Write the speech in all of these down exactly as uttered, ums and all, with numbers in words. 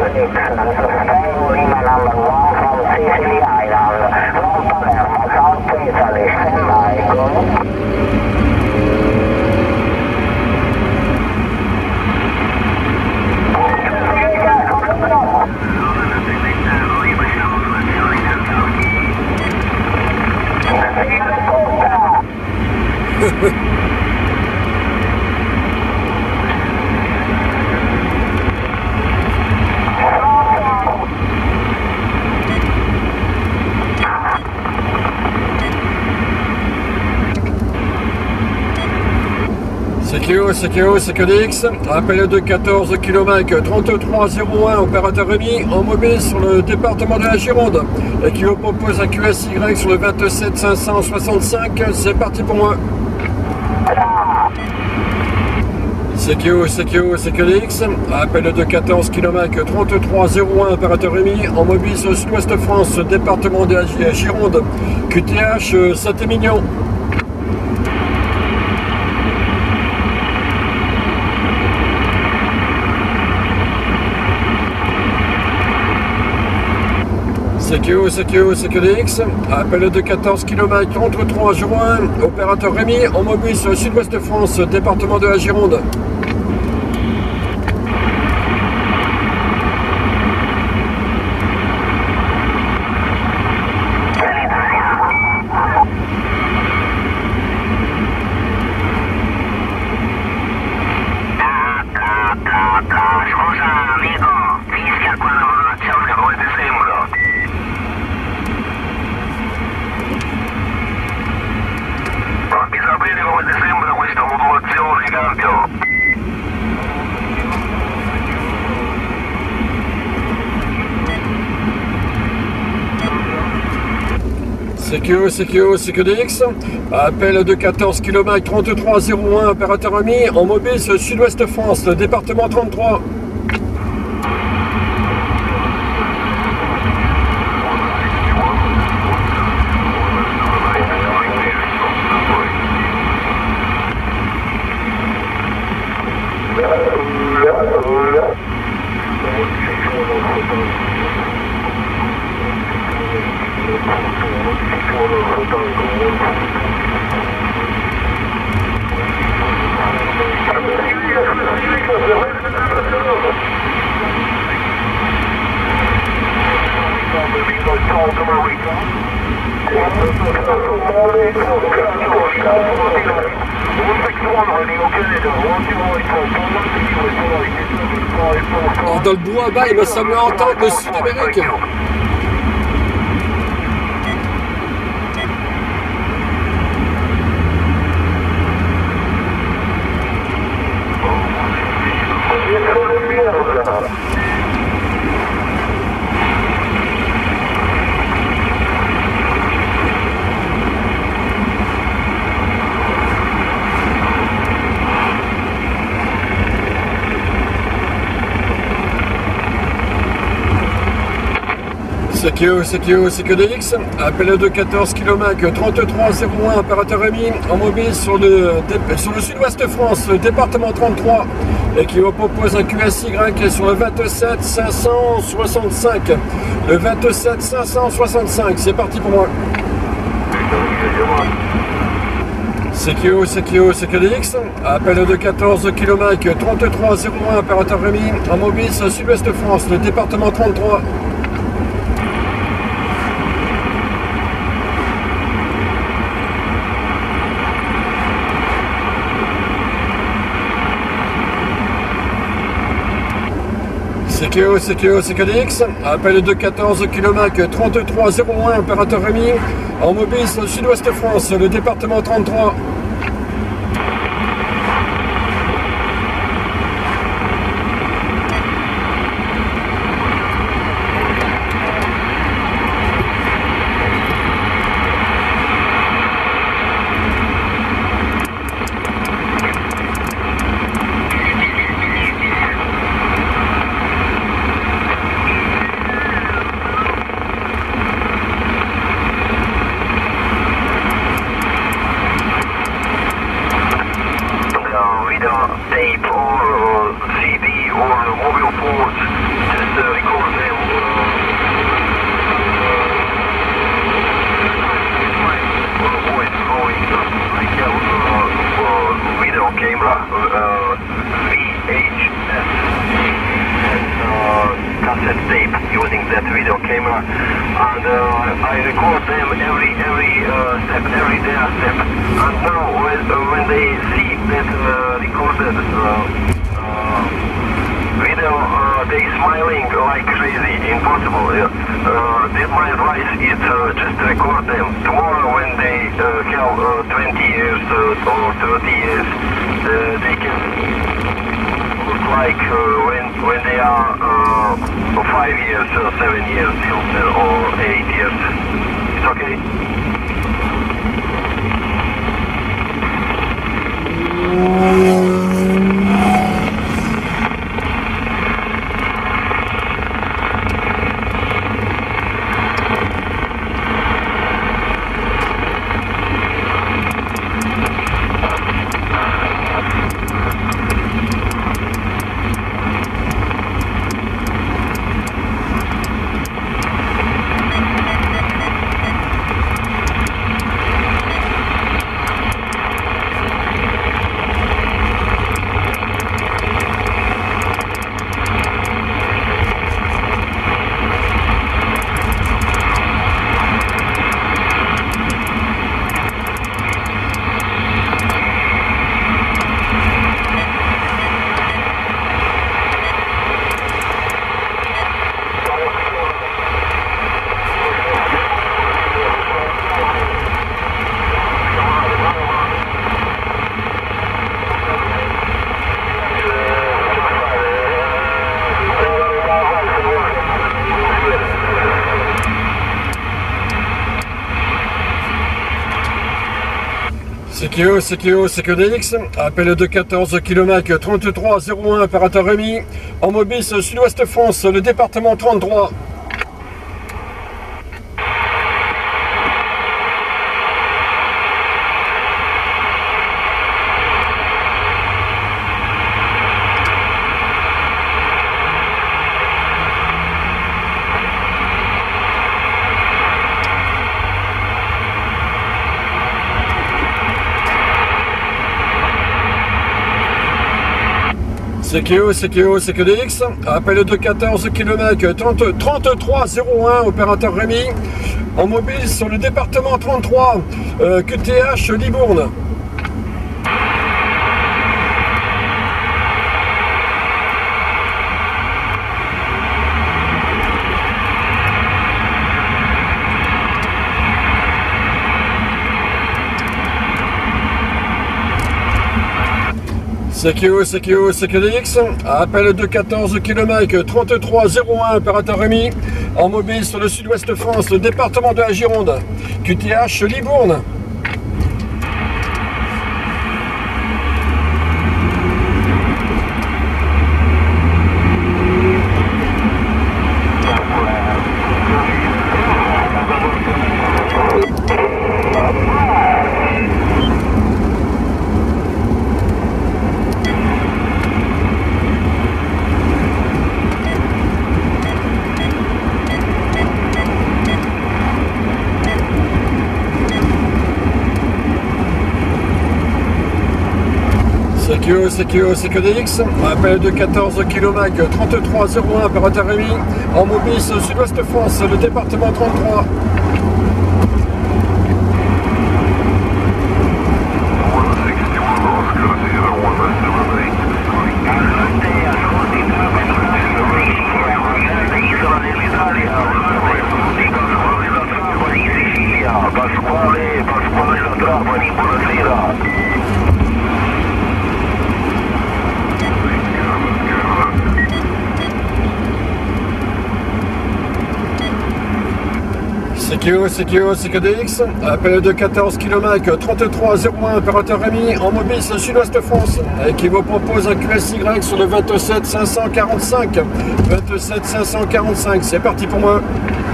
Sekio, Sekio, Seconix, appel de quatorze kilomètres trente-trois zéro un, opérateur Rémi, en mobile sur le département de la Gironde, et qui vous propose un Q S Y sur le vingt-sept cinq cent soixante-cinq, c'est parti pour moi. Sekio, Sekio, Seconix, appel de quatorze kilomètres trente-trois zéro un, opérateur Rémi, en mobile sur le sud-ouest de France, département de la Gironde, Q T H Saint-Émilion. Sekio, Sekio, Seconix, appel de quatorze kilomètres trente-trois zéro un, opérateur Rémi, en mobile sur le sud-ouest de France, département de la Gironde. Sekio, Sekio, Seconix, appel de quatorze kilomètres trente-trois zéro un, opérateur Rémi, en mobile sur le sud-ouest de France, département trente-trois. Dans le bois bas, il me semble entendre le Sud-Amérique. Sekio, Sekio, Seconix, appel de quatorze kilomètres trente-trois zéro un, opérateur Rémi, en mobile sur le, sur le sud-ouest de France, le département trente-trois, et qui vous propose un Q S Y sur le vingt-sept cinq cent soixante-cinq. Le vingt-sept cinq cent soixante-cinq, c'est parti pour moi. Sekio, Sekio, Seconix, appel de quatorze kilomètres trente-trois zéro un, opérateur Rémi, en mobile sur le sud-ouest de France, le département trente-trois. Sekio, Sekio, Seconix, appel de quatorze kilomètres trente-trois zéro un, opérateur Rémi, en mobile sur le sud-ouest de France, le département trente-trois. tape or C D or mobile phones, just uh, uh, V H S uh, cassette tape using that video camera, and uh, I record them every every uh, step, every day step. And now when uh, when they see that uh, recorded uh, uh, video, uh, they smiling like crazy. Impossible. Uh, uh, then my advice is uh, just record them. Tomorrow when they uh, have uh, twenty years uh, or thirty years, uh, they can look like uh, when when they are uh, five years, uh, seven years, uh, or eight years. It's okay. C Q O, C Q O, C Q D X, appel de quatorze kilomètres trente-trois zéro un, opérateur Rémi, en mobile sud-ouest France, le département trente-trois. C Q O, C Q O, C Q D X, appel de quatorze kilomètres trente-trois zéro un, opérateur Rémi, en mobile sur le département trente-trois, euh, Q T H Libourne. C Q O, C Q O, C Q D X, appel de quatorze kilomètres trente-trois zéro un, opérateur Rémi, en mobile sur le sud-ouest France, le département de la Gironde, Q T H Libourne. C Q O, C Q O, C Q D X, appel de quatorze kilomètres trente-trois zéro un, opérateur Rémi, en mobile sud-ouest France, le département trente-trois. C Q O, C Q O, C Q D X, appel de quatorze kilomètres trente-trois zéro un, opérateur Rémi, en mobile sud-ouest France, qui vous propose un Q S Y sur le vingt-sept cinq cent quarante-cinq. vingt-sept cinq cent quarante-cinq, c'est parti pour moi.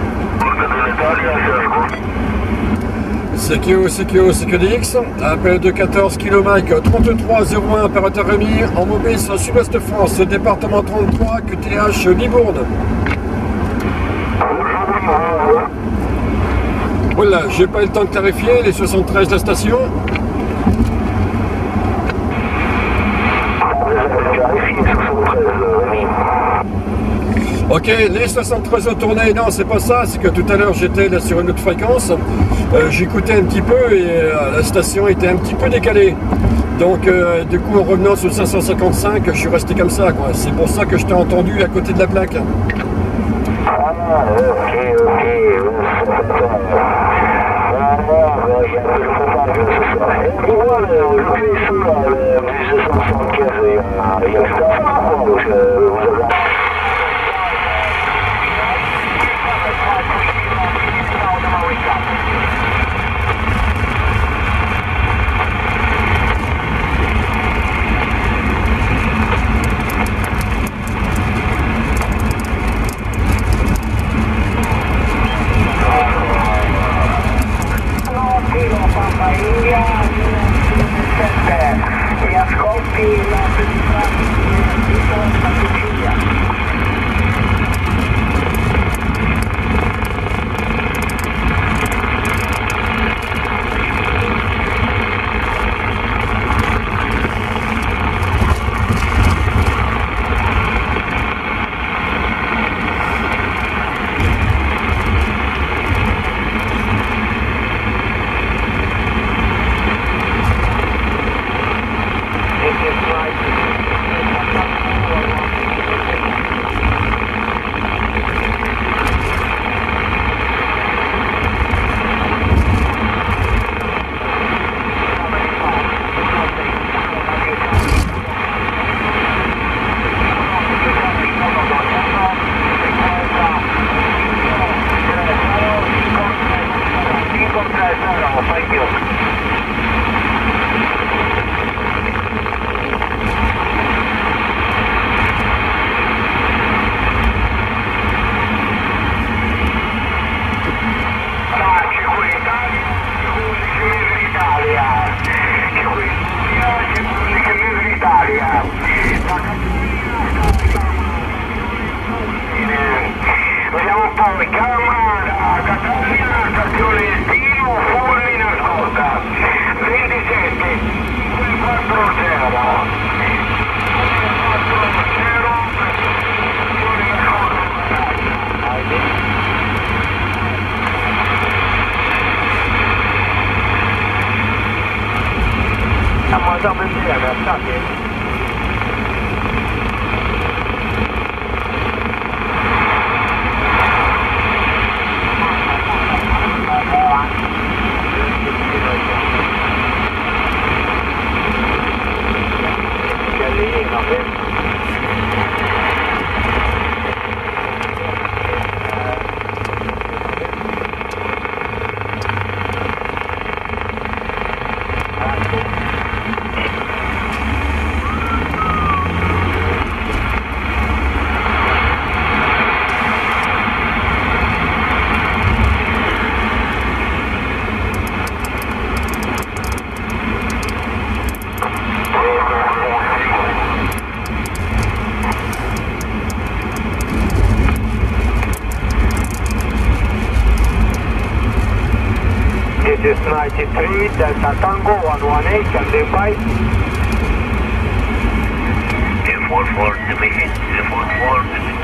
C Q O, C Q O, C Q D X, appel de quatorze kilomètres trente-trois zéro un, opérateur Rémi, en mobile sud-ouest France, département trente-trois, Q T H Libourne. Voilà, j'ai pas eu le temps de clarifier les soixante-treize de la station. Ok, les soixante-trois autres tournées, non, c'est pas ça, c'est que tout à l'heure j'étais là sur une autre fréquence, euh, j'écoutais un petit peu et euh, la station était un petit peu décalée. Donc euh, du coup en revenant sur cinq cent cinquante-cinq, je suis resté comme ça, quoi. C'est pour ça que je t'ai entendu à côté de la plaque. Ah, ok, ok. Il y a un peu de contact ce soir. Et puis moi, aujourd'hui, ici, le bus deux cent soixante-quinze, il y a tout à faire, quoi. Donc, vous avez... e ascolti la di Santa Lucia. ninety-three, Delta Tango, one one eight, standing by. F one four, division, F one four,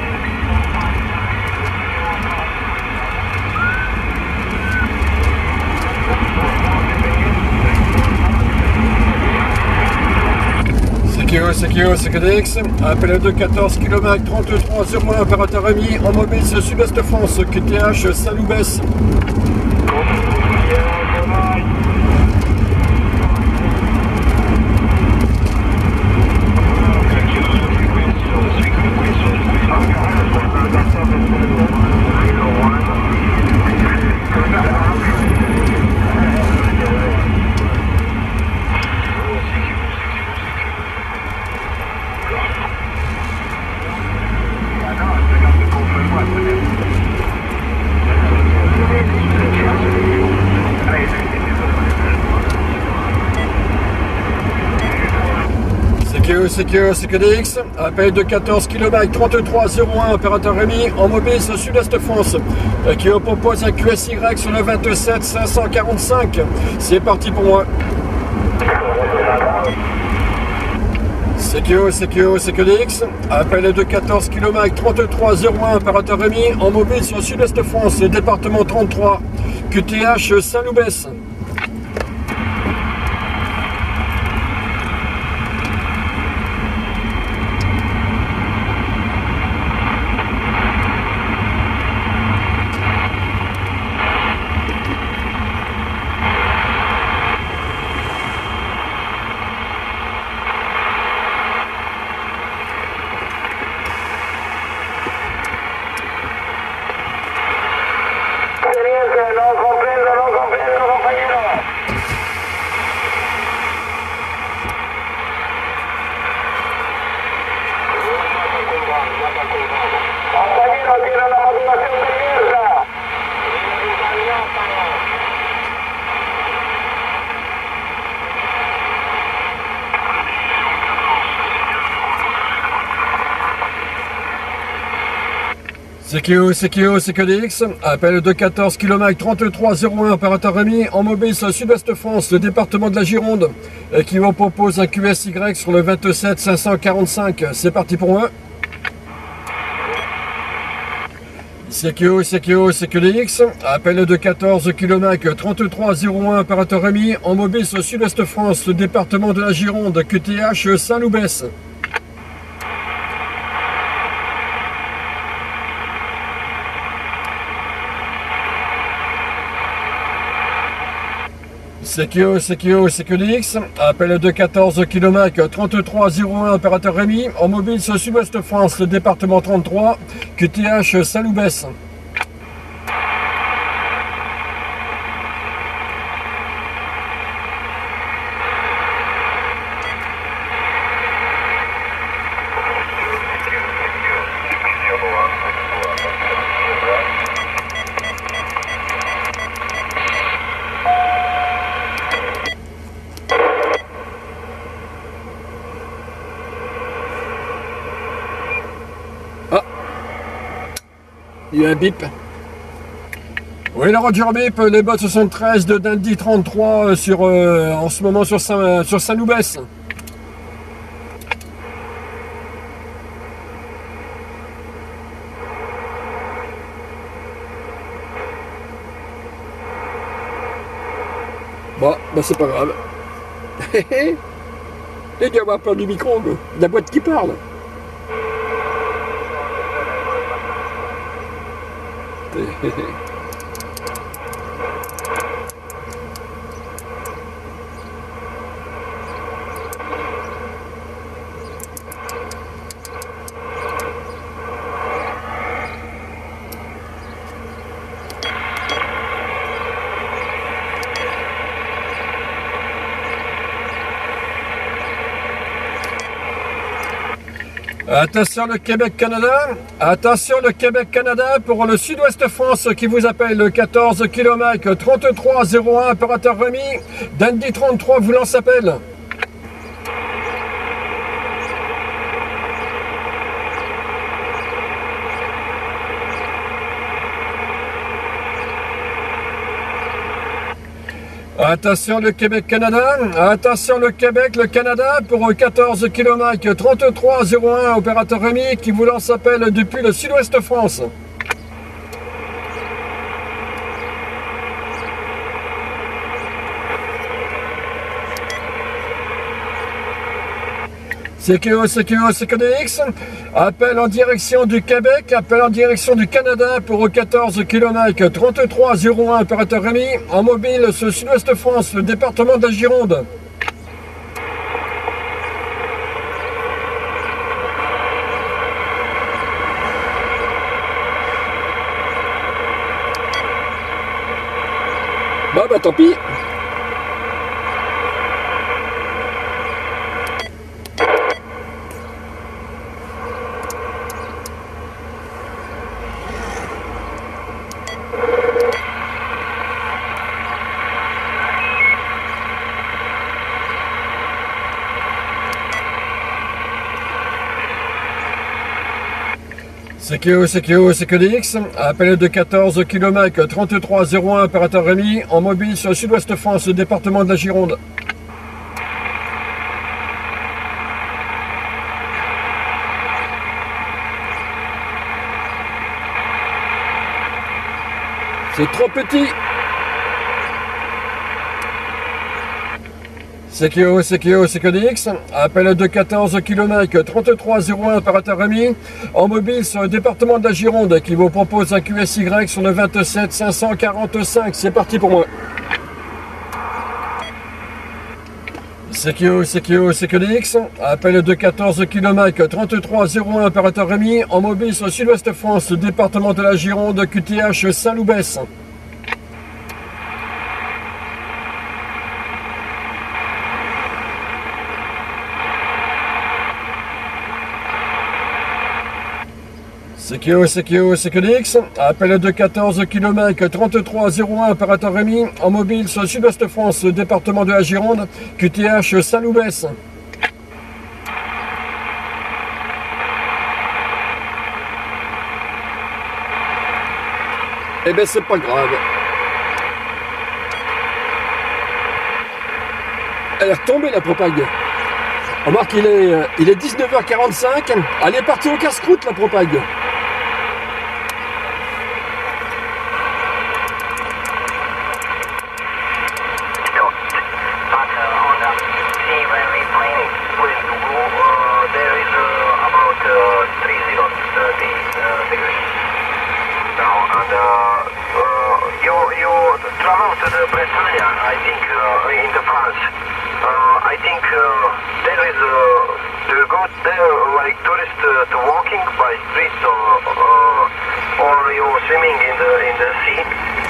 C Q O, C Q O, C Q D X, appel deux quatorze kilomètres trente-trois zéro un, opérateur Rémi, en mobile sur Sud-Est France, Q T H Saloubès. C Q O, C Q D X, appel de quatorze kilomètres trente-trois zéro un, opérateur Rémi, en mobile sur Sud-Est France, qui vous propose un Q S Y sur le vingt-sept cinq cent quarante-cinq. C'est parti pour moi. C Q O, C Q O, C Q D X, appel de quatorze kilomètres trente-trois zéro un, opérateur Rémi, en mobile sur Sud-Est France, département trente-trois, Q T H Saint-Loubès. C Q O, C Q O, C Q D X, appel de quatorze kilomètres trente-trois zéro un, opérateur Rémi, en mobile sur Sud-Ouest France, le département de la Gironde, et qui vous propose un Q S Y sur le vingt-sept cinq cent quarante-cinq. C'est parti pour moi. C Q O, C Q O, C Q D X, appel de quatorze kilomètres trente-trois zéro un, opérateur Rémi, en mobile sur Sud-Ouest France, le département de la Gironde, Q T H Saint-Loubès. C Q O, C Q O, C Q D X, appel de quatorze kilomètres trente-trois zéro un, opérateur Rémi, en mobile sur Sud-Ouest France, le département trente-trois, Q T H Saint-Loubès. Il y a un bip. Oui, la Roger Bip, les bots soixante-treize de Dundee trente-trois sur, euh, en ce moment sur Saint, sur Saint-Loubès. Bon, bah c'est pas grave. Il doit avoir peur du micro, de la boîte qui parle. Attention le Québec-Canada, attention le Québec-Canada pour le Sud-Ouest France qui vous appelle le quatorze kilomètres trente-trois zéro un, opérateur Rémi, Dundee trente-trois vous lance appel. Attention le Québec-Canada, attention le Québec, le Canada pour quatorze kilomètres trente-trois zéro un, opérateur Rémi qui vous lance appel depuis le Sud-Ouest France. C Q O, C Q O, C Q D X, appel en direction du Québec, appel en direction du Canada pour quatorze kilomètres trente-trois zéro un, opérateur Rémi, en mobile sur Sud-Ouest France, le département de la Gironde. Bah bah tant pis. C Q O, C Q O, C Q D X, appel de quatorze kilomètres trente-trois zéro un, opérateur Rémi, en mobile sur Sud-Ouest France, le département de la Gironde. C'est trop petit. Sekio, Sekio, Sekio D X, appel de quatorze kilomètres, trente-trois zéro un opérateur Rémi, en mobile sur le département de la Gironde, qui vous propose un Q S Y sur le vingt-sept cinq cent quarante-cinq. C'est parti pour moi. Sekio, Sekio, Sekio D X, appel de quatorze kilomètres, trente-trois zéro un opérateur Rémi, en mobile sur le sud-ouest France, département de la Gironde, Q T H Saint-Loubès. Sekio, Sekio, Sekio D X, appel de quatorze kilomètres, trente-trois zéro un opérateur Rémi, en mobile sur le sud-ouest France, département de la Gironde, Q T H Saint-Loubès. Eh ben c'est pas grave. Elle est retombée la propague. Remarque, il est, il est dix-neuf heures quarante-cinq. Elle est partie au casse-croûte la propague. I think uh, there is uh, do you go there like tourists uh, to walking by streets or uh, or you swimming in the in the sea?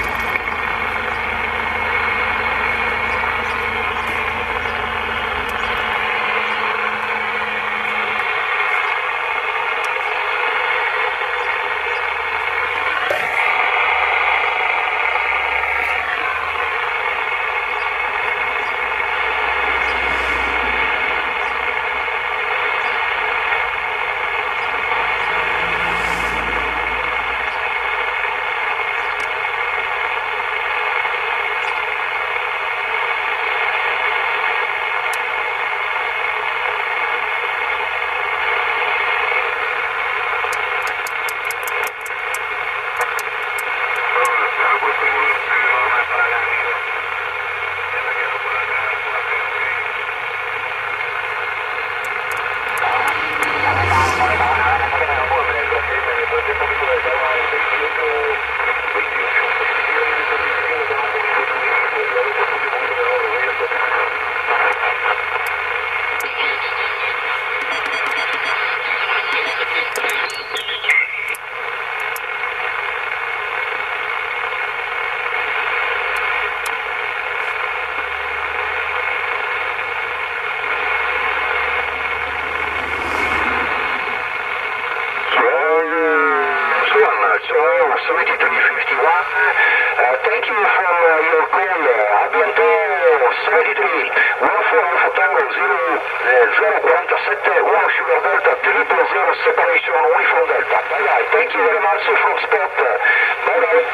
seventy-three fifty-one. Uh, thank you for uh, your call. A bientôt seventy-three. one four Alpha Tango zero forty-seven one Sugar Delta triple zero separation Uniform Delta. Bye bye. Thank you very much from Spot. Bye bye.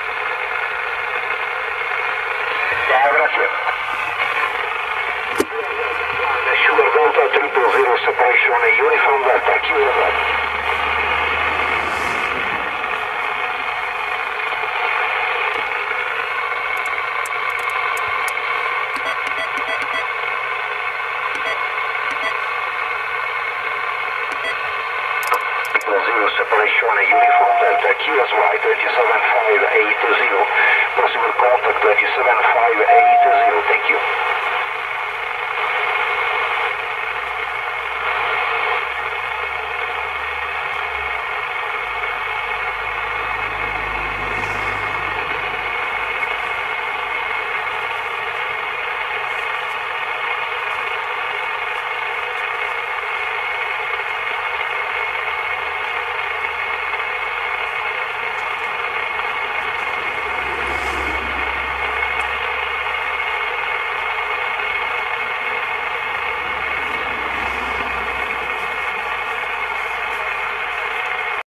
Ciao, grazie. Sugar Delta triple zero separation Uniform Delta. Thank you very much. Separation Uniform Delta, Q S Y twenty-seven five eight zero, possible contact twenty-seven five eight zero, thank you.